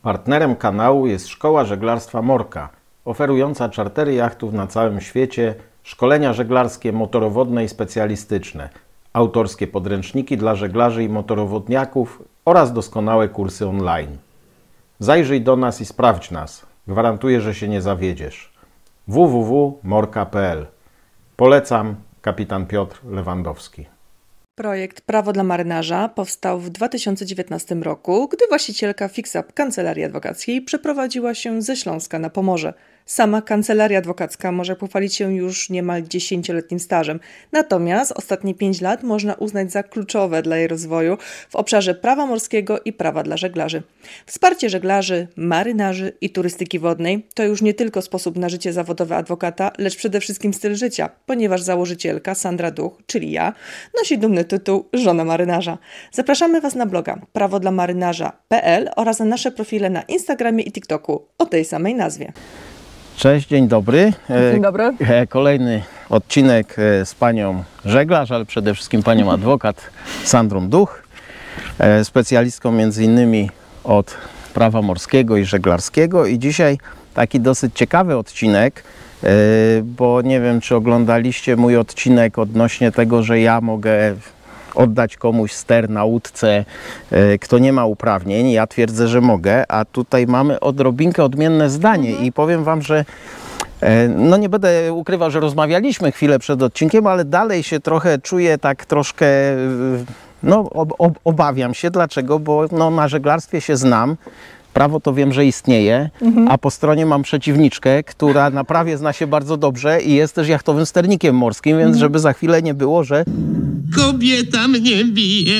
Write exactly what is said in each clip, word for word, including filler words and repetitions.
Partnerem kanału jest Szkoła Żeglarstwa Morka, oferująca czartery jachtów na całym świecie, szkolenia żeglarskie, motorowodne i specjalistyczne, autorskie podręczniki dla żeglarzy i motorowodniaków oraz doskonałe kursy online. Zajrzyj do nas i sprawdź nas. Gwarantuję, że się nie zawiedziesz. w w w kropka morka kropka p l. Polecam, kapitan Piotr Lewandowski. Projekt Prawo dla marynarza powstał w dwa tysiące dziewiętnastym roku, gdy właścicielka Fix-Up Kancelarii Adwokackiej przeprowadziła się ze Śląska na Pomorze. Sama kancelaria adwokacka może pochwalić się już niemal dziesięcioletnim stażem, natomiast ostatnie pięć lat można uznać za kluczowe dla jej rozwoju w obszarze prawa morskiego i prawa dla żeglarzy. Wsparcie żeglarzy, marynarzy i turystyki wodnej to już nie tylko sposób na życie zawodowe adwokata, lecz przede wszystkim styl życia, ponieważ założycielka Sandra Duch, czyli ja, nosi dumny tytuł Żona Marynarza. Zapraszamy Was na bloga prawo dla marynarza kropka p l oraz na nasze profile na Instagramie i TikToku o tej samej nazwie. Cześć, dzień dobry. Dzień dobry. Kolejny odcinek z panią żeglarz, ale przede wszystkim panią adwokat Sandrą Duch, specjalistką między innymi od prawa morskiego i żeglarskiego. I dzisiaj taki dosyć ciekawy odcinek, bo nie wiem, czy oglądaliście mój odcinek odnośnie tego, że ja mogę oddać komuś ster na łódce, kto nie ma uprawnień. Ja twierdzę, że mogę, a tutaj mamy odrobinkę odmienne zdanie mhm. i powiem Wam, że no nie będę ukrywał, że rozmawialiśmy chwilę przed odcinkiem, ale dalej się trochę czuję tak troszkę, no ob, ob, obawiam się. Dlaczego? Bo no, na żeglarstwie się znam. Prawo to wiem, że istnieje, mhm. a po stronie mam przeciwniczkę, która na prawie zna się bardzo dobrze i jest też jachtowym sternikiem morskim, więc mhm. żeby za chwilę nie było, że kobieta mnie bije.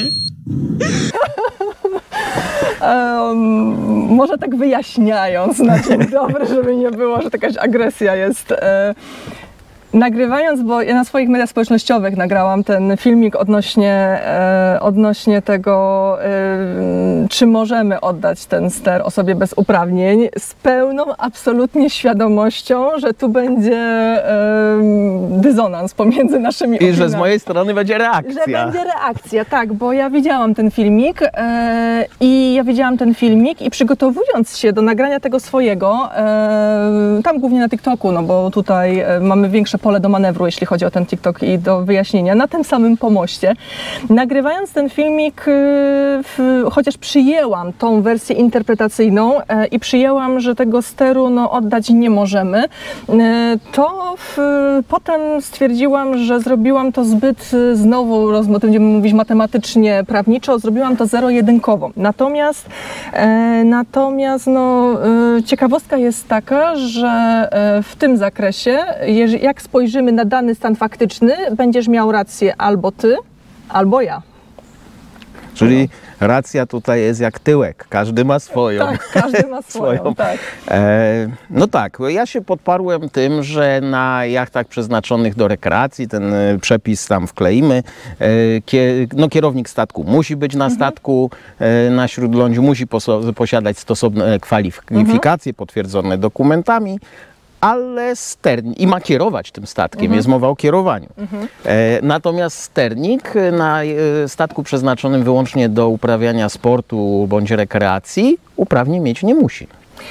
Um, może tak wyjaśniając na dzień dobry, żeby nie było, że jakaś agresja jest. E Nagrywając, bo ja na swoich mediach społecznościowych nagrałam ten filmik odnośnie, e, odnośnie tego, e, czy możemy oddać ten ster osobie bez uprawnień, z pełną absolutnie świadomością, że tu będzie e, dysonans pomiędzy naszymi opiniami. I że z mojej strony będzie reakcja. Że będzie reakcja, tak, bo ja widziałam ten filmik e, i ja widziałam ten filmik i przygotowując się do nagrania tego swojego, e, tam głównie na TikToku, no bo tutaj e, mamy większe pole do manewru, jeśli chodzi o ten TikTok i do wyjaśnienia, na tym samym pomoście. Nagrywając ten filmik, w, chociaż przyjęłam tą wersję interpretacyjną e, i przyjęłam, że tego steru no, oddać nie możemy, e, to w, potem stwierdziłam, że zrobiłam to zbyt, znowu będziemy mówić matematycznie, prawniczo, zrobiłam to zero-jedynkowo. Natomiast, e, natomiast no, e, ciekawostka jest taka, że e, w tym zakresie, jeżeli, jak spojrzymy na dany stan faktyczny, będziesz miał rację albo ty, albo ja. Czyli racja tutaj jest jak tyłek, każdy ma swoją. Tak, każdy ma swoją, swoją. Tak. E, no tak, ja się podparłem tym, że na jachtach przeznaczonych do rekreacji, ten przepis tam wkleimy, e, kie, no kierownik statku musi być na statku, mhm. e, na śródlądziu musi posiadać stosowne kwalifikacje mhm. potwierdzone dokumentami, ale sternik i ma kierować tym statkiem, mhm. jest mowa o kierowaniu. Mhm. E, natomiast sternik na e, statku przeznaczonym wyłącznie do uprawiania sportu bądź rekreacji uprawnień mieć nie musi.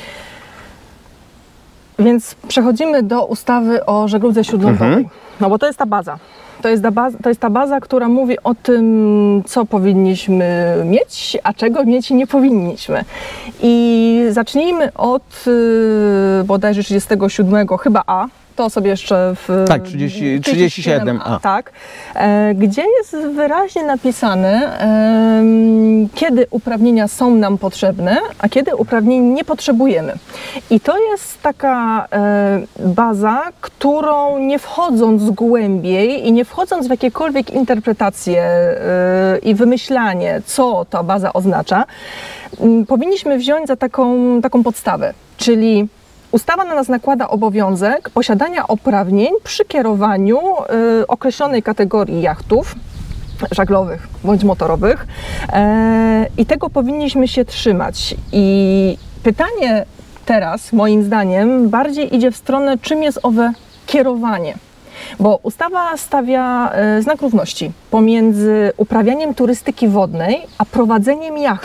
Więc przechodzimy do ustawy o żegludze śródlądowej, mhm. no bo to jest ta baza. To jest, ta baza, to jest ta baza, która mówi o tym, co powinniśmy mieć, a czego mieć nie powinniśmy. I zacznijmy od yy, bodajże trzydziestego siódmego, chyba A, to sobie jeszcze w... Tak, trzydzieści, trzydzieści siedem A. Tak, e, gdzie jest wyraźnie napisane, e, kiedy uprawnienia są nam potrzebne, a kiedy uprawnień nie potrzebujemy. I to jest taka e, baza, którą nie wchodząc głębiej i nie wchodząc w jakiekolwiek interpretacje e, i wymyślanie, co ta baza oznacza, m, powinniśmy wziąć za taką, taką podstawę, czyli ustawa na nas nakłada obowiązek posiadania uprawnień przy kierowaniu y, określonej kategorii jachtów żaglowych bądź motorowych e, i tego powinniśmy się trzymać. I pytanie teraz, moim zdaniem, bardziej idzie w stronę, czym jest owe kierowanie. Bo ustawa stawia znak równości pomiędzy uprawianiem turystyki wodnej a prowadzeniem jachtu.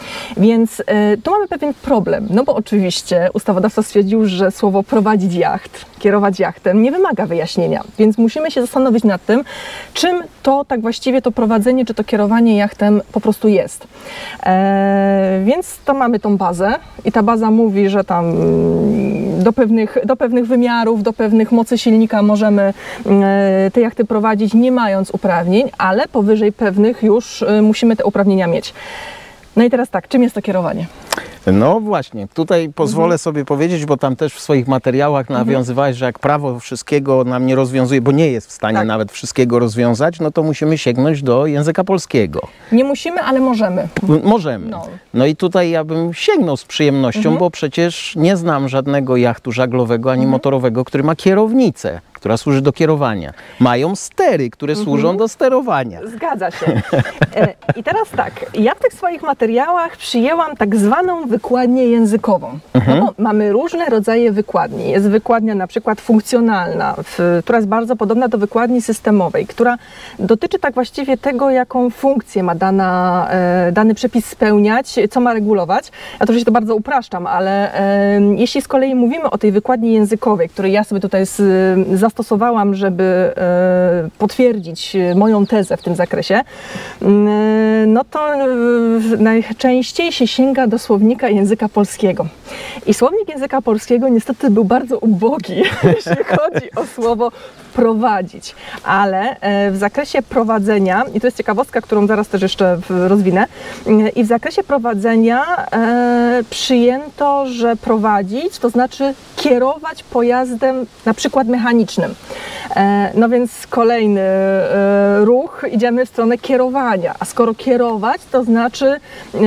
Więc y, tu mamy pewien problem, no bo oczywiście ustawodawca stwierdził, że słowo prowadzić jacht, kierować jachtem nie wymaga wyjaśnienia, więc musimy się zastanowić nad tym, czym to tak właściwie to prowadzenie, czy to kierowanie jachtem po prostu jest. E, więc to mamy tą bazę i ta baza mówi, że tam do pewnych, do pewnych wymiarów, do pewnych mocy silnika możemy e, te jachty prowadzić, nie mając uprawnień, ale powyżej pewnych już e, musimy te uprawnienia mieć. No i teraz tak, czym jest to kierowanie? No właśnie, tutaj pozwolę mhm. sobie powiedzieć, bo tam też w swoich materiałach nawiązywałeś, że jak prawo wszystkiego nam nie rozwiązuje, bo nie jest w stanie tak. nawet wszystkiego rozwiązać, no to musimy sięgnąć do języka polskiego. Nie musimy, ale możemy. Możemy. No, no i tutaj ja bym sięgnął z przyjemnością, mhm. bo przecież nie znam żadnego jachtu żaglowego ani mhm. motorowego, który ma kierownicę, która służy do kierowania. Mają stery, które mhm. służą do sterowania. Zgadza się. E, I teraz tak, ja w tych swoich materiałach przyjęłam tak zwaną wykładnię językową. Mhm. No bo mamy różne rodzaje wykładni. Jest wykładnia na przykład funkcjonalna, w, która jest bardzo podobna do wykładni systemowej, która dotyczy tak właściwie tego, jaką funkcję ma dana, e, dany przepis spełniać, co ma regulować. Ja to oczywiście to bardzo upraszczam, ale e, jeśli z kolei mówimy o tej wykładni językowej, której ja sobie tutaj z, zastosowałam, żeby e, potwierdzić moją tezę w tym zakresie, e, no to e, najczęściej się sięga do słownika języka polskiego. I słownik języka polskiego niestety był bardzo ubogi, jeśli chodzi o słowo prowadzić, ale w zakresie prowadzenia, i to jest ciekawostka, którą zaraz też jeszcze rozwinę, i w zakresie prowadzenia e, przyjęto, że prowadzić to znaczy kierować pojazdem na przykład mechanicznym. E, no więc kolejny e, ruch, idziemy w stronę kierowania, a skoro kierować to znaczy e,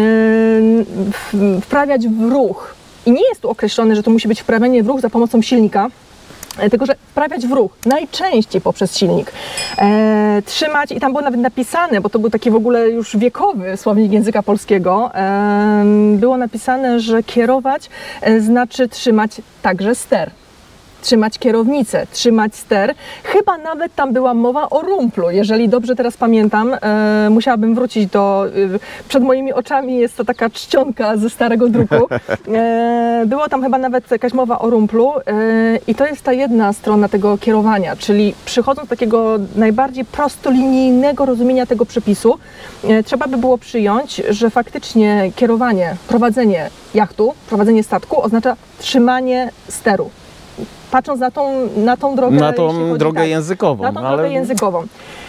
wprawiać w ruch. I nie jest tu określone, że to musi być wprawianie w ruch za pomocą silnika, tylko że wprawiać w ruch, najczęściej poprzez silnik. E, trzymać, i tam było nawet napisane, bo to był taki w ogóle już wiekowy słownik języka polskiego, e, było napisane, że kierować e, znaczy trzymać także ster. Trzymać kierownicę, trzymać ster. Chyba nawet tam była mowa o rumplu, jeżeli dobrze teraz pamiętam. E, musiałabym wrócić do... E, przed moimi oczami jest to taka czcionka ze starego druku. E, było tam chyba nawet jakaś mowa o rumplu e, i to jest ta jedna strona tego kierowania, czyli przychodząc do takiego najbardziej prostolinijnego rozumienia tego przepisu, e, trzeba by było przyjąć, że faktycznie kierowanie, prowadzenie jachtu, prowadzenie statku oznacza trzymanie steru. Patrząc na tą, na tą drogę, na tą drogę tak, językową. Na tą ale... drogę językową.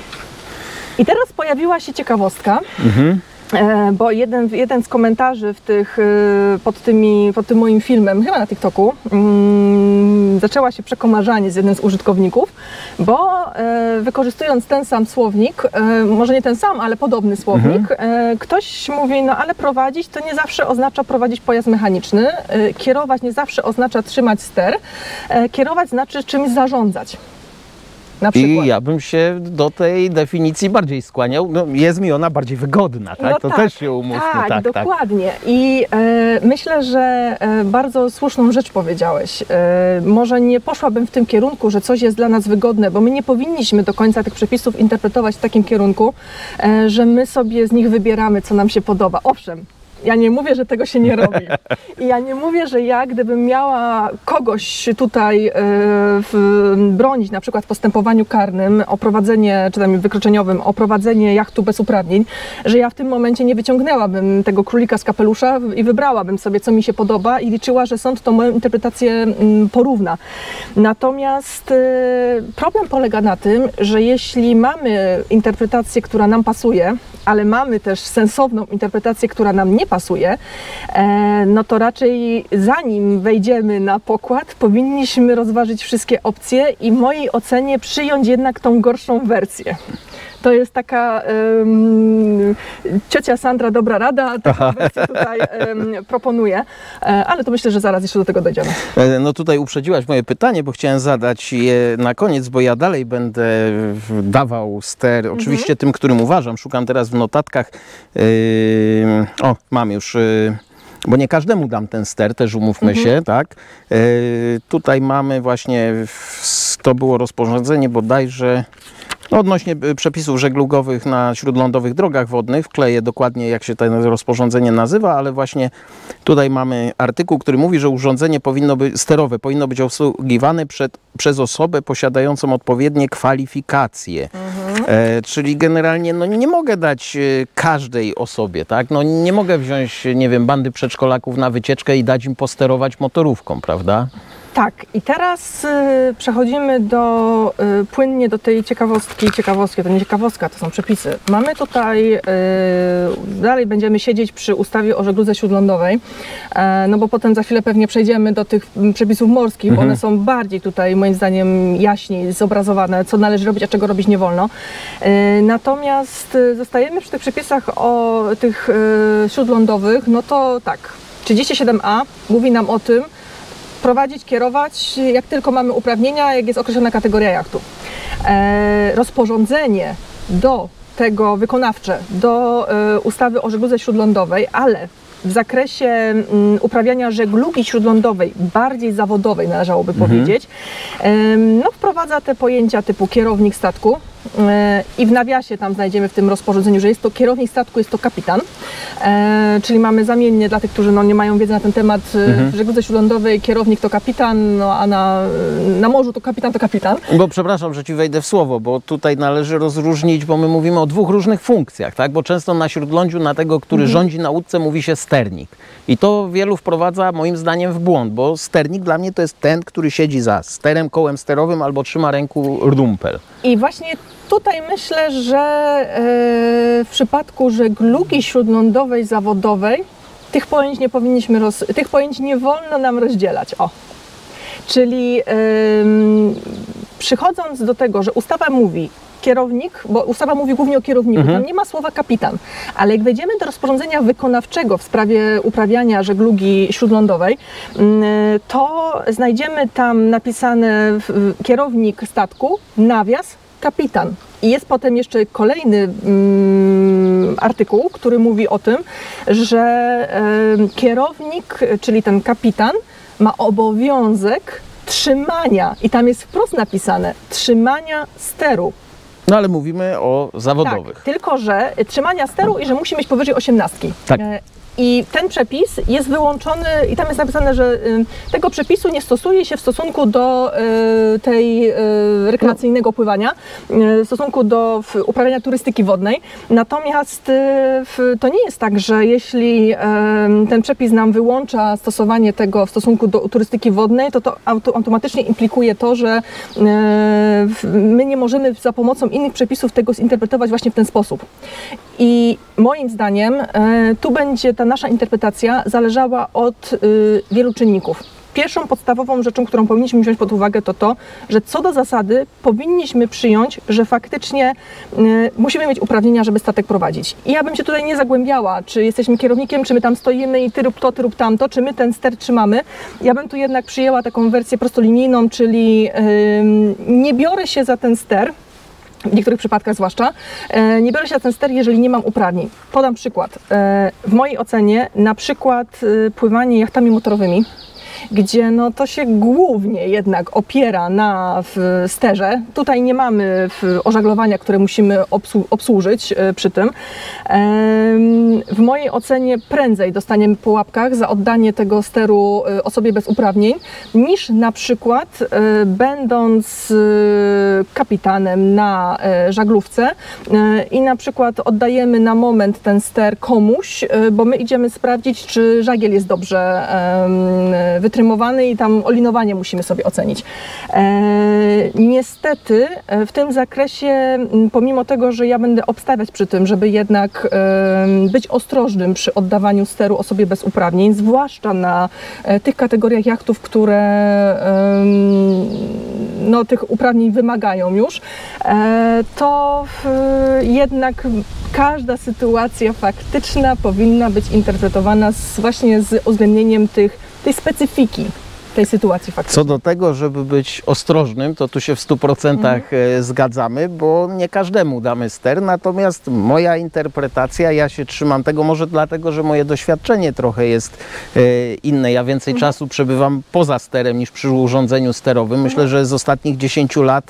I teraz pojawiła się ciekawostka, mhm. e, bo jeden, jeden z komentarzy w tych, e, pod, tymi, pod tym moim filmem, chyba na TikToku, mm, zaczęła się przekomarzanie z jednym z użytkowników, bo e, wykorzystując ten sam słownik, e, może nie ten sam, ale podobny słownik, mhm. e, ktoś mówi, no ale prowadzić to nie zawsze oznacza prowadzić pojazd mechaniczny, e, kierować nie zawsze oznacza trzymać ster, e, kierować znaczy czymś zarządzać. Na I ja bym się do tej definicji bardziej skłaniał. No, jest mi ona bardziej wygodna, tak? No to tak, też się umówmy. Tak, tak dokładnie. Tak. I e, myślę, że e, bardzo słuszną rzecz powiedziałeś. E, może nie poszłabym w tym kierunku, że coś jest dla nas wygodne, bo my nie powinniśmy do końca tych przepisów interpretować w takim kierunku, e, że my sobie z nich wybieramy, co nam się podoba. Owszem, ja nie mówię, że tego się nie robi. I ja nie mówię, że ja, gdybym miała kogoś tutaj e, w, bronić, na przykład w postępowaniu karnym o prowadzenie, czy tam wykroczeniowym, o prowadzenie jachtu bez uprawnień, że ja w tym momencie nie wyciągnęłabym tego królika z kapelusza i wybrałabym sobie, co mi się podoba i liczyła, że sąd tą moją interpretację m, porówna. Natomiast e, problem polega na tym, że jeśli mamy interpretację, która nam pasuje, ale mamy też sensowną interpretację, która nam nie pasuje, no to raczej zanim wejdziemy na pokład, powinniśmy rozważyć wszystkie opcje i w mojej ocenie przyjąć jednak tą gorszą wersję. To jest taka um, ciocia Sandra dobra rada, taką wersję tutaj um, proponuje, ale to myślę, że zaraz jeszcze do tego dojdziemy. No tutaj uprzedziłaś moje pytanie, bo chciałem zadać je na koniec, bo ja dalej będę dawał ster, oczywiście mhm. tym, którym uważam. Szukam teraz w notatkach, yy, o mam już, yy, bo nie każdemu dam ten ster, też umówmy mhm. się, tak. Yy, tutaj mamy właśnie, to było rozporządzenie bodajże Odnośnie przepisów żeglugowych na śródlądowych drogach wodnych, wkleję dokładnie, jak się to rozporządzenie nazywa, ale właśnie tutaj mamy artykuł, który mówi, że urządzenie powinno być sterowe, powinno być obsługiwane przed, przez osobę posiadającą odpowiednie kwalifikacje. Mhm. E, czyli generalnie no, nie mogę dać e, każdej osobie, tak? No, nie mogę wziąć, nie wiem, bandy przedszkolaków na wycieczkę i dać im posterować motorówką, prawda? Tak, i teraz y, przechodzimy do, y, płynnie do tej ciekawostki, ciekawostki, to nie ciekawostka, to są przepisy. Mamy tutaj, y, dalej będziemy siedzieć przy ustawie o żegludze śródlądowej, e, no bo potem za chwilę pewnie przejdziemy do tych przepisów morskich, mhm. bo one są bardziej tutaj moim zdaniem jaśniej zobrazowane, co należy robić, a czego robić nie wolno. E, natomiast y, zostajemy przy tych przepisach o tych y, śródlądowych, no to tak, trzydzieści siedem a mówi nam o tym, prowadzić, kierować, jak tylko mamy uprawnienia, jak jest określona kategoria jachtu. E, rozporządzenie do tego wykonawcze, do e, ustawy o żegludze śródlądowej, ale w zakresie m, uprawiania żeglugi śródlądowej, bardziej zawodowej należałoby mhm. powiedzieć, e, no, wprowadza te pojęcia typu kierownik statku, e, i w nawiasie tam znajdziemy w tym rozporządzeniu, że jest to kierownik statku, jest to kapitan, e, czyli mamy zamiennie dla tych, którzy no, nie mają wiedzy na ten temat, mhm. w żegludze śródlądowej kierownik to kapitan, no, a na, na morzu to kapitan to kapitan. Bo przepraszam, że Ci wejdę w słowo, bo tutaj należy rozróżnić, bo my mówimy o dwóch różnych funkcjach, tak? Bo często na śródlądziu, na tego, który mhm. rządzi na łódce, mówi się sternik. I to wielu wprowadza moim zdaniem w błąd, bo sternik dla mnie to jest ten, który siedzi za sterem, kołem sterowym albo trzyma ręku rumpel. I właśnie tutaj myślę, że e, w przypadku żeglugi śródlądowej zawodowej tych pojęć nie powinniśmy, roz, tych pojęć nie wolno nam rozdzielać. O. Czyli e, przychodząc do tego, że ustawa mówi kierownik, bo ustawa mówi głównie o kierowniku, mhm. tam nie ma słowa kapitan, ale jak wejdziemy do rozporządzenia wykonawczego w sprawie uprawiania żeglugi śródlądowej, to znajdziemy tam napisane kierownik statku, nawias, kapitan. I jest potem jeszcze kolejny mm, artykuł, który mówi o tym, że y, kierownik, czyli ten kapitan, ma obowiązek trzymania, i tam jest wprost napisane, trzymania steru. No ale mówimy o zawodowych. Tak, tylko że trzymania steru i że musi mieć powyżej osiemnastki. Tak. I ten przepis jest wyłączony, i tam jest napisane, że y, tego przepisu nie stosuje się w stosunku do y, tej y, rekreacyjnego pływania, y, w stosunku do w, uprawiania turystyki wodnej. Natomiast y, w, to nie jest tak, że jeśli y, ten przepis nam wyłącza stosowanie tego w stosunku do turystyki wodnej, to to auto, automatycznie implikuje to, że y, my nie możemy za pomocą innych przepisów tego zinterpretować właśnie w ten sposób. I moim zdaniem y, tu będzie ta nasza interpretacja zależała od y, wielu czynników. Pierwszą podstawową rzeczą, którą powinniśmy wziąć pod uwagę, to to, że co do zasady powinniśmy przyjąć, że faktycznie y, musimy mieć uprawnienia, żeby statek prowadzić. I ja bym się tutaj nie zagłębiała, czy jesteśmy kierownikiem, czy my tam stoimy i ty rób to, ty rób tamto, czy my ten ster trzymamy. Ja bym tu jednak przyjęła taką wersję prostolinijną, czyli y, nie biorę się za ten ster, w niektórych przypadkach zwłaszcza, e, nie biorę się na ten ster, jeżeli nie mam uprawnień. Podam przykład. E, w mojej ocenie na przykład e, pływanie jachtami motorowymi, gdzie no to się głównie jednak opiera na w sterze. Tutaj nie mamy w ożaglowania, które musimy obsłu obsłużyć e, przy tym. E, w mojej ocenie prędzej dostaniemy po łapkach za oddanie tego steru e, osobie bez uprawnień, niż na przykład e, będąc e, kapitanem na e, żaglówce e, i na przykład oddajemy na moment ten ster komuś, e, bo my idziemy sprawdzić, czy żagiel jest dobrze e, wytrymowany i tam olinowanie musimy sobie ocenić. E, niestety w tym zakresie, pomimo tego, że ja będę obstawiać przy tym, żeby jednak e, być ostrożnym przy oddawaniu steru osobie bez uprawnień, zwłaszcza na e, tych kategoriach jachtów, które e, no, tych uprawnień wymagają już, e, to e, jednak każda sytuacja faktyczna powinna być interpretowana z, właśnie z uwzględnieniem tych tej specyfiki tej sytuacji faktycznie. Co do tego, żeby być ostrożnym, to tu się w stu procentach mhm. zgadzamy, bo nie każdemu damy ster, natomiast moja interpretacja, ja się trzymam tego może dlatego, że moje doświadczenie trochę jest e, inne. Ja więcej mhm. czasu przebywam poza sterem niż przy urządzeniu sterowym. Myślę, mhm. że z ostatnich dziesięciu lat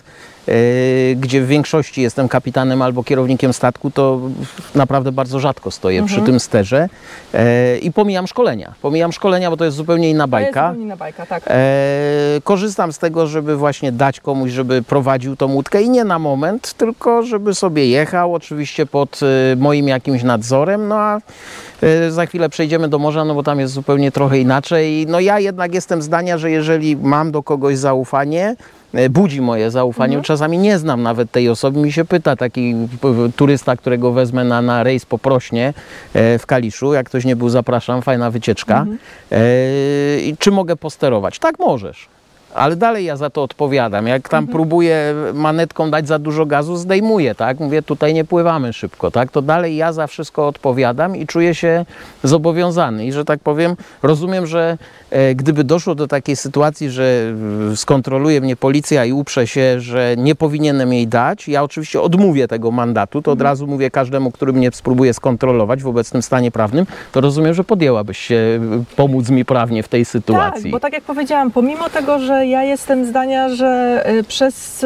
gdzie w większości jestem kapitanem albo kierownikiem statku, to naprawdę bardzo rzadko stoję mhm. przy tym sterze i pomijam szkolenia. Pomijam szkolenia, bo to jest zupełnie inna bajka. To jest zupełnie inna bajka, tak. Korzystam z tego, żeby właśnie dać komuś, żeby prowadził tą łódkę i nie na moment, tylko żeby sobie jechał, oczywiście pod moim jakimś nadzorem, no a za chwilę przejdziemy do morza, no bo tam jest zupełnie trochę inaczej. No ja jednak jestem zdania, że jeżeli mam do kogoś zaufanie, budzi moje zaufanie. Mhm. Czasami nie znam nawet tej osoby. Mi się pyta taki turysta, którego wezmę na, na rejs po Prośnie e, w Kaliszu. Jak ktoś nie był, zapraszam. Fajna wycieczka. Mhm. E, czy mogę posterować? Tak, możesz. Ale dalej ja za to odpowiadam. Jak tam mhm. próbuję manetką dać za dużo gazu, zdejmuję, tak? Mówię, tutaj nie pływamy szybko, tak? To dalej ja za wszystko odpowiadam i czuję się zobowiązany. I że tak powiem, rozumiem, że e, gdyby doszło do takiej sytuacji, że skontroluje mnie policja i uprze się, że nie powinienem jej dać, ja oczywiście odmówię tego mandatu, to od mhm. razu mówię każdemu, który mnie spróbuje skontrolować w obecnym stanie prawnym, to rozumiem, że podjęłabyś się pomóc mi prawnie w tej sytuacji. Tak, bo tak jak powiedziałam, pomimo tego, że ja jestem zdania, że przez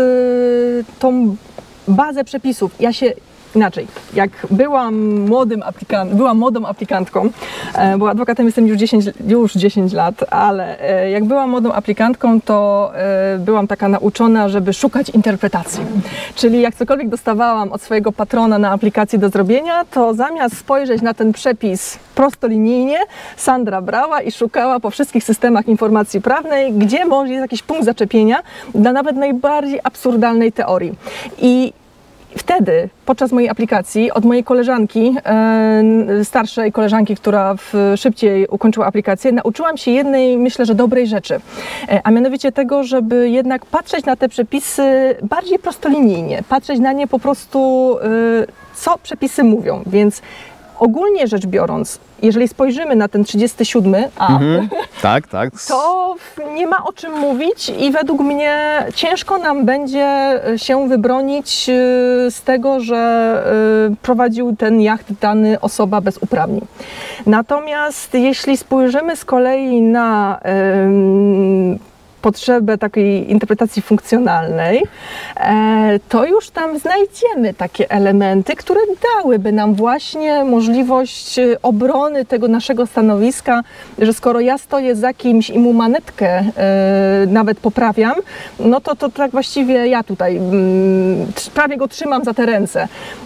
tą bazę przepisów, ja się inaczej, jak byłam młodym aplikant, byłam młodą aplikantką, bo adwokatem jestem już dziesięć, już dziesięć lat, ale jak byłam młodą aplikantką, to byłam taka nauczona, żeby szukać interpretacji. Czyli jak cokolwiek dostawałam od swojego patrona na aplikacji do zrobienia, to zamiast spojrzeć na ten przepis prostolinijnie, Sandra brała i szukała po wszystkich systemach informacji prawnej, gdzie może jest jakiś punkt zaczepienia dla nawet najbardziej absurdalnej teorii. I wtedy, podczas mojej aplikacji, od mojej koleżanki, e, starszej koleżanki, która w, szybciej ukończyła aplikację, nauczyłam się jednej, myślę, że dobrej rzeczy, e, a mianowicie tego, żeby jednak patrzeć na te przepisy bardziej prostolinijnie, patrzeć na nie po prostu, e, co przepisy mówią, więc ogólnie rzecz biorąc, jeżeli spojrzymy na ten trzydziesty siódmy A, mhm. tak, tak. to nie ma o czym mówić i według mnie ciężko nam będzie się wybronić z tego, że prowadził ten jacht dany osoba bez uprawnień. Natomiast jeśli spojrzymy z kolei na potrzebę takiej interpretacji funkcjonalnej, to już tam znajdziemy takie elementy, które dałyby nam właśnie możliwość obrony tego naszego stanowiska, że skoro ja stoję za kimś i mu manetkę nawet poprawiam, no to, to tak właściwie ja tutaj prawie go trzymam za te ręce.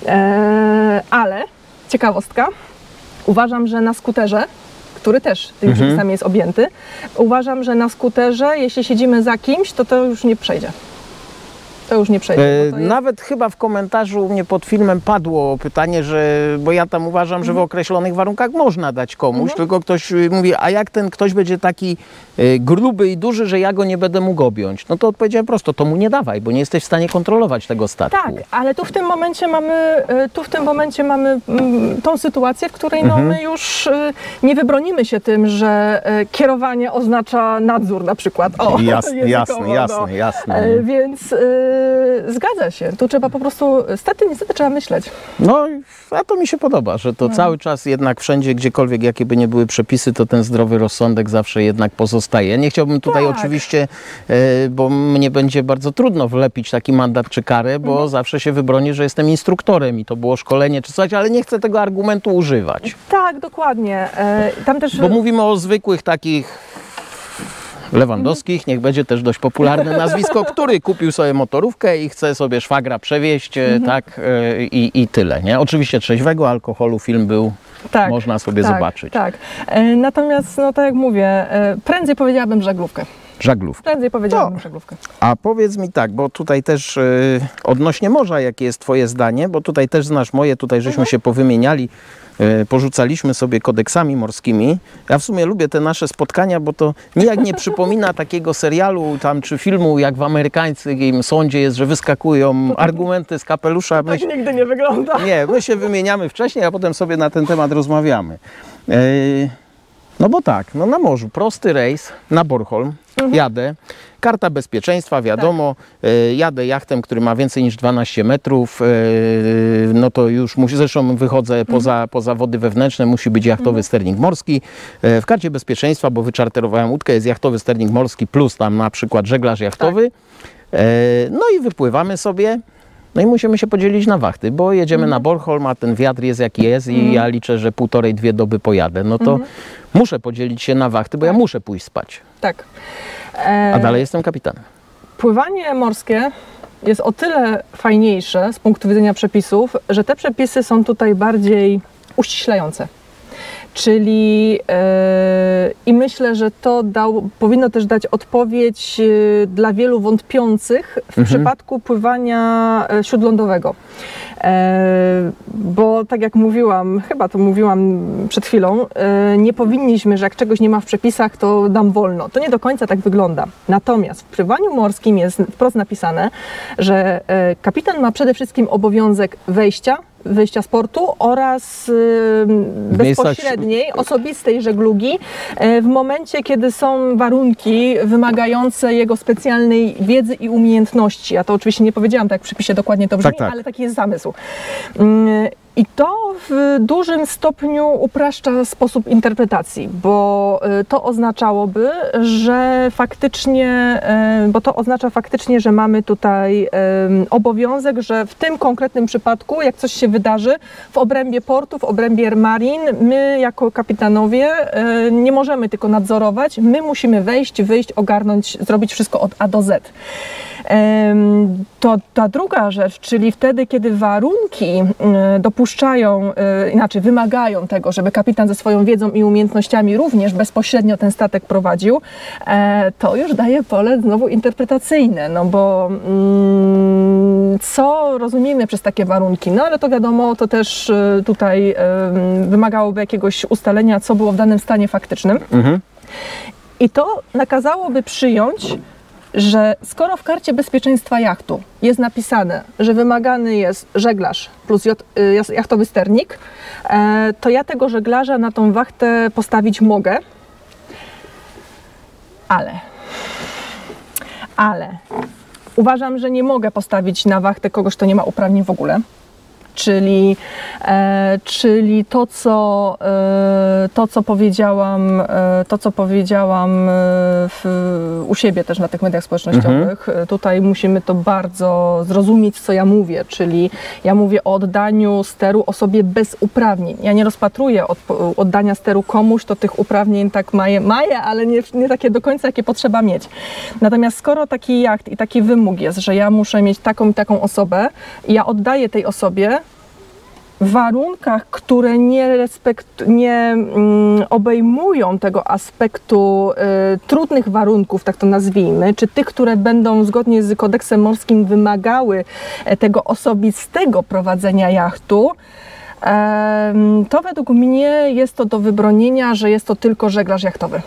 Ale ciekawostka, uważam, że na skuterze, który też tymi mhm. przepisami jest objęty, uważam, że na skuterze, jeśli siedzimy za kimś, to to już nie przejdzie. To już nie przejdzie. E, to jest... Nawet chyba w komentarzu u mnie pod filmem padło pytanie, że, bo ja tam uważam, że w określonych warunkach można dać komuś, mhm. tylko ktoś mówi, a jak ten ktoś będzie taki e, gruby i duży, że ja go nie będę mógł objąć? No to odpowiedziałem prosto, to mu nie dawaj, bo nie jesteś w stanie kontrolować tego statku. Tak, ale tu w tym momencie mamy, tu w tym momencie mamy mm, tą sytuację, w której no, mhm. my już y, nie wybronimy się tym, że y, kierowanie oznacza nadzór na przykład. O, jasne, jasne, jasne, no. jasne. E, więc y, zgadza się, tu trzeba po prostu, niestety, niestety trzeba myśleć. No, a to mi się podoba, że to no. cały czas jednak wszędzie, gdziekolwiek, jakie by nie były przepisy, to ten zdrowy rozsądek zawsze jednak pozostaje. Nie chciałbym tutaj tak. oczywiście, e, bo mnie będzie bardzo trudno wlepić taki mandat czy karę, bo mhm. zawsze się wybronię, że jestem instruktorem i to było szkolenie czy coś, ale nie chcę tego argumentu używać. Tak, dokładnie. E, tam też... Bo mówimy o zwykłych takich Lewandowskich, niech będzie też dość popularne nazwisko, który kupił sobie motorówkę i chce sobie szwagra przewieźć, mhm. tak, i, i tyle, nie? Oczywiście trzeźwego alkoholu film był, tak, można sobie tak, zobaczyć. Tak, natomiast, no tak jak mówię, prędzej powiedziałabym żaglówkę. Żaglówkę. Prędzej powiedziałabym no. żaglówkę. A powiedz mi tak, bo tutaj też y, odnośnie morza, jakie jest twoje zdanie, bo tutaj też znasz moje, tutaj żeśmy mhm. się powymieniali, y, porzucaliśmy sobie kodeksami morskimi. Ja w sumie lubię te nasze spotkania, bo to nijak nie przypomina takiego serialu tam, czy filmu, jak w amerykańskim sądzie jest, że wyskakują argumenty z kapelusza. Tak my, nigdy nie wygląda. Nie, my się wymieniamy wcześniej, a potem sobie na ten temat rozmawiamy. Y, No bo tak, no na morzu, prosty rejs na Bornholm, mhm. jadę, karta bezpieczeństwa, wiadomo, tak. y, jadę jachtem, który ma więcej niż dwanaście metrów, y, no to już musi, zresztą wychodzę mhm. poza, poza wody wewnętrzne, musi być jachtowy mhm. sternik morski. Y, w karcie bezpieczeństwa, bo wyczarterowałem łódkę, jest jachtowy sternik morski plus tam na przykład żeglarz jachtowy. Tak. Y, no i wypływamy sobie. No i musimy się podzielić na wachty, bo jedziemy mm. na Bornholm, a ten wiatr jest jaki jest i mm. ja liczę, że półtorej, dwie doby pojadę. No to mm. muszę podzielić się na wachty, bo tak. ja muszę pójść spać. Tak. E... A dalej jestem kapitanem. Pływanie morskie jest o tyle fajniejsze z punktu widzenia przepisów, że te przepisy są tutaj bardziej uściślające. Czyli yy, i myślę, że to dał, powinno też dać odpowiedź yy, dla wielu wątpiących w mhm. przypadku pływania yy, śródlądowego. Yy, bo tak jak mówiłam, chyba to mówiłam przed chwilą, yy, nie powinniśmy, że jak czegoś nie ma w przepisach, to dam wolno. To nie do końca tak wygląda. Natomiast w pływaniu morskim jest wprost napisane, że yy, kapitan ma przede wszystkim obowiązek wejścia, wyjścia z portu oraz y, bezpośredniej, osobistej żeglugi y, w momencie, kiedy są warunki wymagające jego specjalnej wiedzy i umiejętności. Ja to oczywiście nie powiedziałam tak jak w przepisie dokładnie to brzmi, tak, tak. ale taki jest zamysł. Y, I to w dużym stopniu upraszcza sposób interpretacji, bo to oznaczałoby, że faktycznie, bo to oznacza faktycznie, że mamy tutaj obowiązek, że w tym konkretnym przypadku, jak coś się wydarzy w obrębie portu, w obrębie marin, my jako kapitanowie nie możemy tylko nadzorować, my musimy wejść, wyjść, ogarnąć, zrobić wszystko od A do Z. To ta druga rzecz, czyli wtedy, kiedy warunki dopuszczają, inaczej wymagają tego, żeby kapitan ze swoją wiedzą i umiejętnościami również bezpośrednio ten statek prowadził, to już daje pole znowu interpretacyjne, no bo mm, co rozumiemy przez takie warunki? No ale to wiadomo, to też tutaj wymagałoby jakiegoś ustalenia, co było w danym stanie faktycznym. Mhm. I to nakazałoby przyjąć, że skoro w karcie bezpieczeństwa jachtu jest napisane, że wymagany jest żeglarz plus jachtowy sternik, to ja tego żeglarza na tą wachtę postawić mogę, ale, ale uważam, że nie mogę postawić na wachtę kogoś, kto nie ma uprawnień w ogóle. Czyli, e, czyli to, co, e, to, co powiedziałam, e, to, co powiedziałam w, u siebie też na tych mediach społecznościowych. Mhm. Tutaj musimy to bardzo zrozumieć, co ja mówię, czyli ja mówię o oddaniu steru osobie bez uprawnień. Ja nie rozpatruję od, oddania steru komuś, to tych uprawnień tak maje, maje, ale nie, nie takie do końca, jakie potrzeba mieć. Natomiast skoro taki jacht i taki wymóg jest, że ja muszę mieć taką i taką osobę i ja oddaję tej osobie w warunkach, które nie, respekt, nie mm, obejmują tego aspektu y, trudnych warunków, tak to nazwijmy, czy tych, które będą zgodnie z kodeksem morskim wymagały tego osobistego prowadzenia jachtu, y, to według mnie jest to do wybronienia, że jest to tylko żeglarz jachtowy.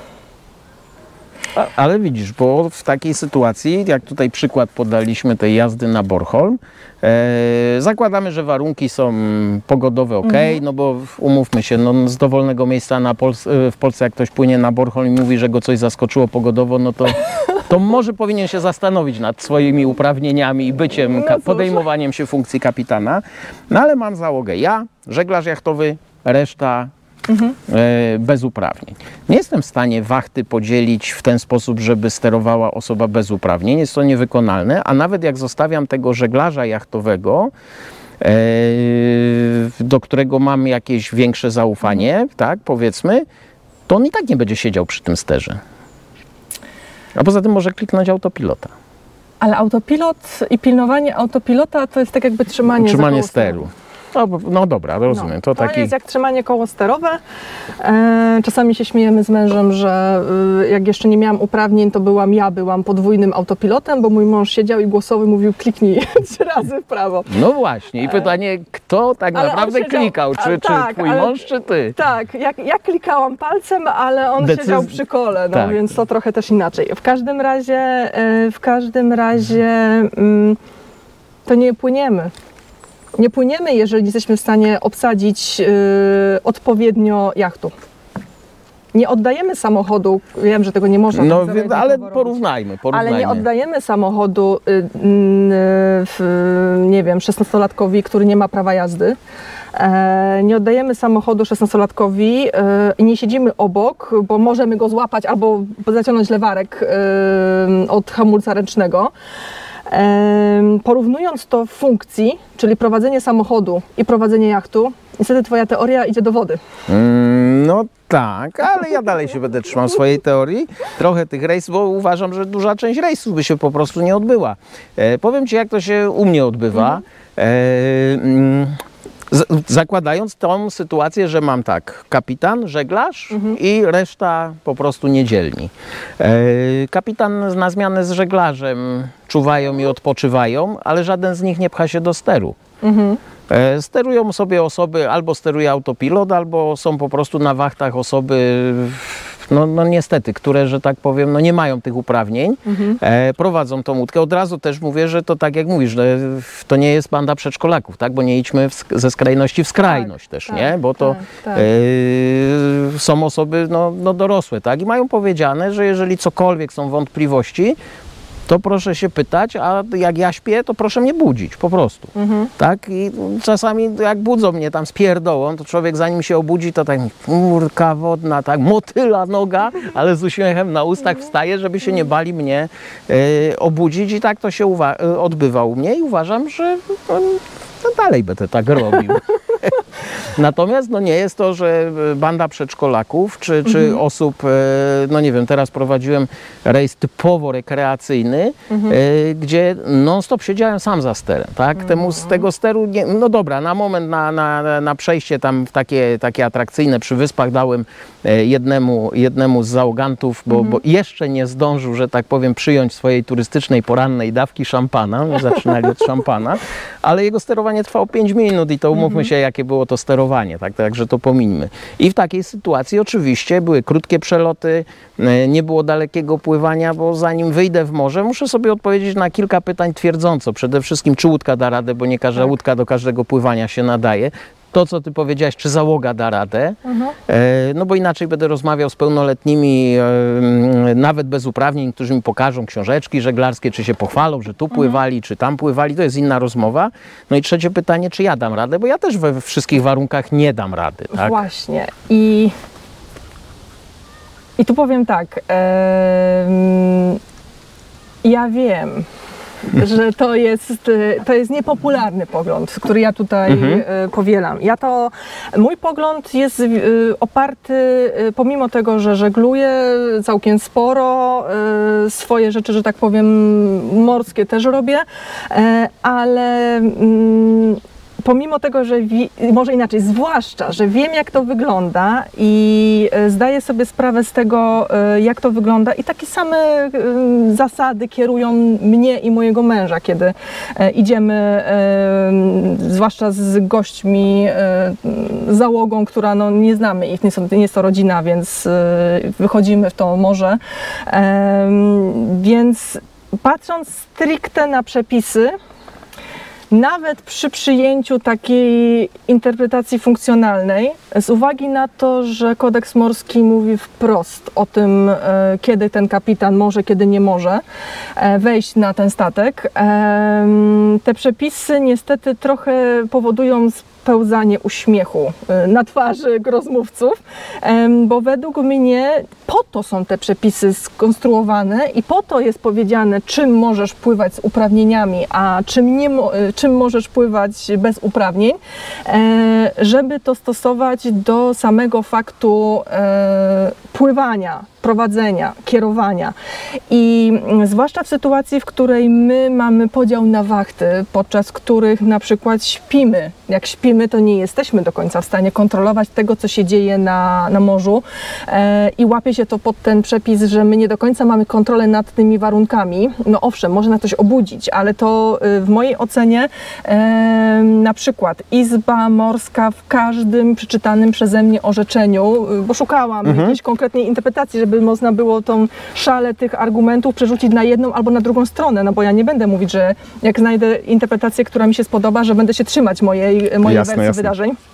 Ale widzisz, bo w takiej sytuacji, jak tutaj przykład podaliśmy tej jazdy na Bornholm, e, zakładamy, że warunki są pogodowe ok, mhm. no bo umówmy się, no z dowolnego miejsca na Pol w Polsce, jak ktoś płynie na Bornholm i mówi, że go coś zaskoczyło pogodowo, no to, to może powinien się zastanowić nad swoimi uprawnieniami i byciem, no podejmowaniem się funkcji kapitana. No ale mam załogę ja, żeglarz jachtowy, reszta Mhm. bez uprawnień. Nie jestem w stanie wachty podzielić w ten sposób, żeby sterowała osoba bez uprawnień. Jest to niewykonalne, a nawet jak zostawiam tego żeglarza jachtowego, do którego mam jakieś większe zaufanie, mhm. tak, powiedzmy, to on i tak nie będzie siedział przy tym sterze. A poza tym może kliknąć autopilota. Ale autopilot i pilnowanie autopilota to jest tak jakby trzymanie, trzymanie steru. No, no dobra, rozumiem. No, to to taki... jest jak trzymanie koło sterowe. E, czasami się śmiejemy z mężem, że y, jak jeszcze nie miałam uprawnień, to byłam ja, byłam podwójnym autopilotem, bo mój mąż siedział i głosowy mówił kliknij trzy razy w prawo. No właśnie i pytanie, kto tak ale naprawdę siedział, klikał? Czy, czy tak, twój ale, mąż, czy ty? Tak, ja, ja klikałam palcem, ale on Decyz... siedział przy kole, no tak. Więc to trochę też inaczej. W każdym razie, y, w każdym razie y, to nie płyniemy. Nie płyniemy, jeżeli jesteśmy w stanie obsadzić yy, odpowiednio jachtu. nie oddajemy samochodu, wiem, że tego nie można. No, tak wie- ale porównajmy, porównajmy. Ale nie oddajemy samochodu, y, y, w, nie wiem, szesnastolatkowi, który nie ma prawa jazdy. E, nie oddajemy samochodu szesnastolatkowi e, i nie siedzimy obok, bo możemy go złapać albo zaciągnąć lewarek e, od hamulca ręcznego. E, porównując to w funkcji, czyli prowadzenie samochodu i prowadzenie jachtu, niestety twoja teoria idzie do wody. Mm, no tak, ale ja dalej się będę trzymał swojej teorii. Trochę tych rejsów, bo uważam, że duża część rejsów by się po prostu nie odbyła. E, powiem Ci, jak to się u mnie odbywa. E, mm, z- zakładając tą sytuację, że mam tak, kapitan, żeglarz i reszta po prostu niedzielni. E, kapitan na zmianę z żeglarzem czuwają i odpoczywają, ale żaden z nich nie pcha się do steru. E, Sterują sobie osoby, albo steruje autopilot, albo są po prostu na wachtach osoby, no, no niestety, które, że tak powiem, no nie mają tych uprawnień, e, prowadzą tą łódkę. Od razu też mówię, że to tak jak mówisz, że to nie jest banda przedszkolaków, tak? Bo nie idźmy w, sk- ze skrajności w skrajność Tak, też, tak, nie? Bo to tak, tak. e, są osoby no, no dorosłe, tak? I mają powiedziane, że jeżeli cokolwiek są wątpliwości, to proszę się pytać, a jak ja śpię, to proszę mnie budzić, po prostu. Tak? I czasami jak budzą mnie tam z pierdołą, to człowiek zanim się obudzi, to tak kurka wodna, tak, motyla noga, ale z uśmiechem na ustach wstaje, żeby się nie bali mnie e, obudzić i tak to się uwa- e, odbywa u mnie i uważam, że no, no dalej będę tak robił. Natomiast no nie jest to, że banda przedszkolaków czy, czy Mhm. osób, e, no nie wiem, teraz prowadziłem rejs typowo rekreacyjny, Mhm. e, gdzie non-stop siedziałem sam za sterem, tak? Temu, z tego steru, nie, no dobra, na moment, na, na, na przejście tam w takie, takie atrakcyjne przy wyspach dałem e, jednemu, jednemu z załogantów, bo, bo jeszcze nie zdążył, że tak powiem, przyjąć swojej turystycznej porannej dawki szampana, my zaczynali od szampana, ale jego sterowanie trwało pięć minut i to umówmy się, jakie było to sterowanie, tak? Także to pomińmy. I w takiej sytuacji oczywiście były krótkie przeloty, e, nie było dalekiego pływania, bo zanim wyjdę w morze, muszę sobie odpowiedzieć na kilka pytań twierdząco. Przede wszystkim, czy łódka da radę, bo nie każda Tak. łódka do każdego pływania się nadaje. To, co ty powiedziałaś, czy załoga da radę, e, no bo inaczej będę rozmawiał z pełnoletnimi, e, nawet bez uprawnień, którzy mi pokażą książeczki żeglarskie, czy się pochwalą, że tu pływali, czy tam pływali, to jest inna rozmowa. No i trzecie pytanie, czy ja dam radę, bo ja też we wszystkich warunkach nie dam rady, tak? Właśnie. I, i tu powiem tak. em, ja wiem, że to jest, e, to jest niepopularny pogląd, który ja tutaj e, powielam. Ja to, mój pogląd jest e, oparty, e, pomimo tego, że żegluję całkiem sporo, e, swoje rzeczy, że tak powiem, morskie też robię, e, ale mm, pomimo tego, że wi- może inaczej, zwłaszcza, że wiem, jak to wygląda i e, zdaję sobie sprawę z tego, e, jak to wygląda i takie same e, zasady kierują mnie i mojego męża, kiedy e, idziemy, e, zwłaszcza z gośćmi, e, załogą, która no, nie znamy ich, nie, są, nie jest to rodzina, więc e, wychodzimy w to morze. E, więc patrząc stricte na przepisy, nawet przy przyjęciu takiej interpretacji funkcjonalnej, z uwagi na to, że kodeks morski mówi wprost o tym, e, kiedy ten kapitan może, kiedy nie może e, wejść na ten statek, e, te przepisy niestety trochę powodują pełzanie uśmiechu e, na twarzy rozmówców, e, bo według mnie po to są te przepisy skonstruowane i po to jest powiedziane, czym możesz pływać z uprawnieniami, a czym, nie, mo- e, czym możesz pływać bez uprawnień, e, żeby to stosować do samego faktu e, pływania, prowadzenia, kierowania. I mm, zwłaszcza w sytuacji, w której my mamy podział na wachty, podczas których na przykład śpimy. Jak śpimy, to nie jesteśmy do końca w stanie kontrolować tego, co się dzieje na, na morzu e, i łapie się to pod ten przepis, że my nie do końca mamy kontrolę nad tymi warunkami. No owszem, może nas coś obudzić, ale to y, w mojej ocenie e, na przykład Izba Morska w każdym przeczytanym przeze mnie orzeczeniu, y, bo szukałam jakiejś konkretnej interpretacji, żeby można było tą szalę tych argumentów przerzucić na jedną albo na drugą stronę, no bo ja nie będę mówić, że jak znajdę interpretację, która mi się spodoba, że będę się trzymać mojej, mojej Jasne, wersji jasne. wydarzeń.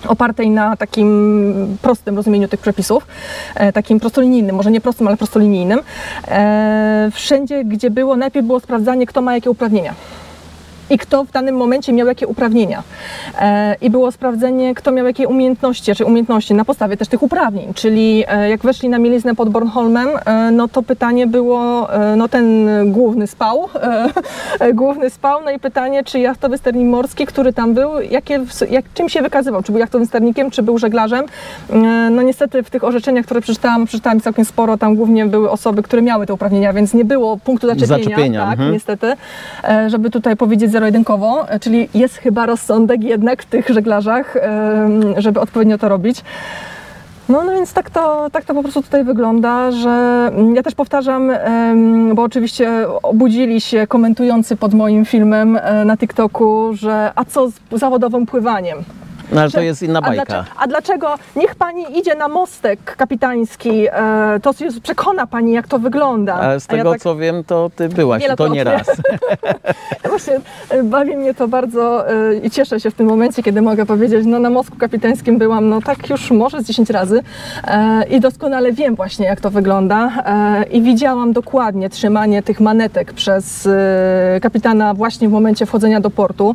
opartej na takim prostym rozumieniu tych przepisów, e, takim prostolinijnym, może nie prostym, ale prostolinijnym. E, wszędzie, gdzie było, najpierw było sprawdzanie, kto ma jakie uprawnienia. I kto w danym momencie miał jakie uprawnienia. E, I było sprawdzenie, kto miał jakie umiejętności, czy umiejętności na podstawie też tych uprawnień. Czyli e, jak weszli na mieliznę pod Bornholmem, e, no to pytanie było, e, no ten główny spał, e, główny spał, no i pytanie, czy jachtowy sternik morski, który tam był, jakie, jak, czym się wykazywał, czy był jachtowym sternikiem, czy był żeglarzem. E, no niestety w tych orzeczeniach, które przeczytałam, przeczytałam całkiem sporo, tam głównie były osoby, które miały te uprawnienia, więc nie było punktu zaczepienia, Zaczepienia, tak, mhm. niestety, e, żeby tutaj powiedzieć zero-jedynkowo, czyli jest chyba rozsądek jednak w tych żeglarzach, żeby odpowiednio to robić. No, no więc tak to, tak to po prostu tutaj wygląda, że ja też powtarzam, bo oczywiście obudzili się komentujący pod moim filmem na TikToku, że a co z zawodowym pływaniem? No ale to Że- jest inna a bajka. dlaczego, a dlaczego niech pani idzie na mostek kapitański, e, to jest, przekona pani, jak to wygląda. Ale z A ja tego tak- co wiem, to ty byłaś i to nie Wielokrotnie. raz. Właśnie e, bawi mnie to bardzo e, i cieszę się w tym momencie, kiedy mogę powiedzieć, no na mostku kapitańskim byłam, no tak już może z dziesięć razy e, i doskonale wiem właśnie, jak to wygląda e, i widziałam dokładnie trzymanie tych manetek przez e, kapitana właśnie w momencie wchodzenia do portu,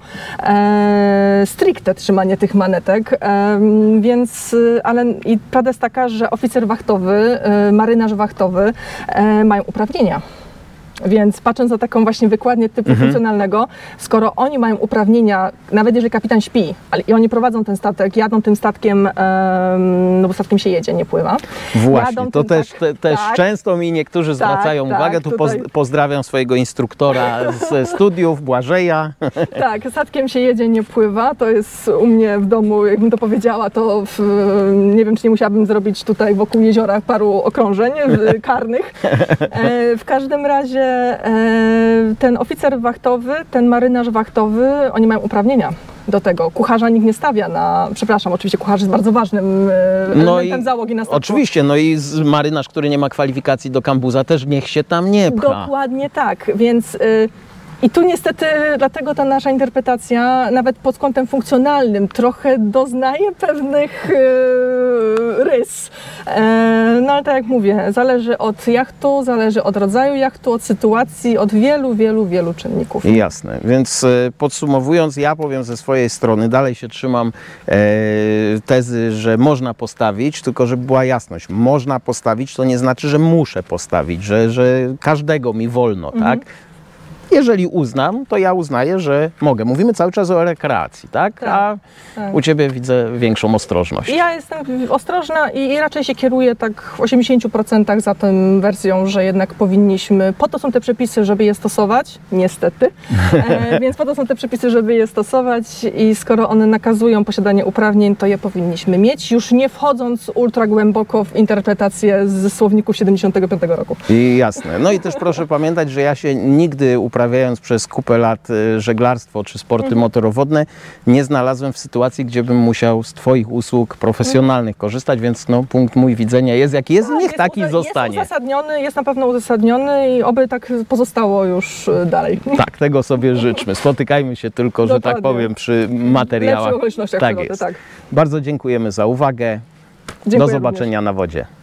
e, stricte trzymanie tych manetek, e, więc, e, ale i prawda jest taka, że oficer wachtowy, e, marynarz wachtowy e, mają uprawnienia. Więc patrząc na taką właśnie wykładnię typu Mhm. funkcjonalnego, skoro oni mają uprawnienia, nawet jeżeli kapitan śpi, ale i oni prowadzą ten statek, jadą tym statkiem, em, no bo statkiem się jedzie, nie pływa. Właśnie, Jadą to tym też, tak- te, też tak. często mi niektórzy zwracają tak, uwagę. Tu tutaj- poz, pozdrawiam swojego instruktora ze studiów, Błażeja. Tak, statkiem się jedzie, nie pływa. To jest u mnie w domu, jakbym to powiedziała, to w, nie wiem, czy nie musiałabym zrobić tutaj wokół jeziora paru okrążeń w- karnych. E, w każdym razie e, ten oficer wachtowy, ten marynarz wachtowy, oni mają uprawnienia do tego. Kucharza nikt nie stawia na, przepraszam, oczywiście kucharz jest bardzo ważnym e, elementem załogi na statku. Oczywiście, no i z marynarz, który nie ma kwalifikacji do kambuza, też niech się tam nie pcha. Dokładnie tak, więc y, i tu niestety dlatego ta nasza interpretacja nawet pod kątem funkcjonalnym trochę doznaje pewnych y, rys. E, no ale tak jak mówię, zależy od jachtu, zależy od rodzaju jachtu, od sytuacji, od wielu, wielu, wielu czynników. Jasne, więc e, podsumowując, ja powiem ze swojej strony, dalej się trzymam e, tezy, że można postawić, tylko żeby była jasność, można postawić, to nie znaczy, że muszę postawić, że, że każdego mi wolno, Mhm. tak? Jeżeli uznam, to ja uznaję, że mogę. Mówimy cały czas o rekreacji, tak? Tak, A tak. u Ciebie widzę większą ostrożność. Ja jestem ostrożna i, i raczej się kieruję tak w osiemdziesięciu procentach za tą wersją, że jednak powinniśmy, po to są te przepisy, żeby je stosować, niestety, e, więc po to są te przepisy, żeby je stosować i skoro one nakazują posiadanie uprawnień, to je powinniśmy mieć, już nie wchodząc ultra głęboko w interpretację z słowników siedemdziesiątego piątego roku. I jasne. No i też proszę pamiętać, że ja się nigdy uprawiając przez kupę lat y, żeglarstwo czy sporty Mhm. motorowodne nie znalazłem w sytuacji, gdzie bym musiał z Twoich usług profesjonalnych korzystać, więc no, punkt mój widzenia jest jaki jest, niech Jest taki uza- zostanie. Jest uzasadniony, jest na pewno uzasadniony i oby tak pozostało już e, dalej. Tak, tego sobie życzmy. Spotykajmy się tylko, że tak Dokładnie. powiem, przy materiałach. Lepszych okolicznościach Tak przyrody, jest. tak. Bardzo dziękujemy za uwagę. Dziękuję Do również. zobaczenia na wodzie.